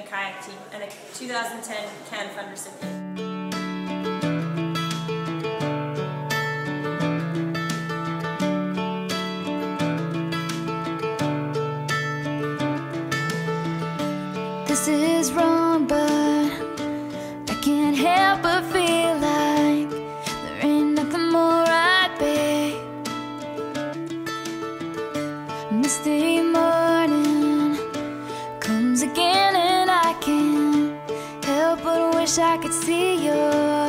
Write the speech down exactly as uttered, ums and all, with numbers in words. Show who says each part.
Speaker 1: Kayak team and a two thousand ten Can Fund recipient.
Speaker 2: This is wrong, but I can't help but feel like there ain't nothing more I'd be. Misty morning comes again, and I can't help but wish I could see your